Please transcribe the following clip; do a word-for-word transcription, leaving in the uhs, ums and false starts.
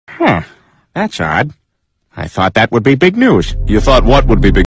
Huh. That's odd. I thought that would be big news. You thought what would be big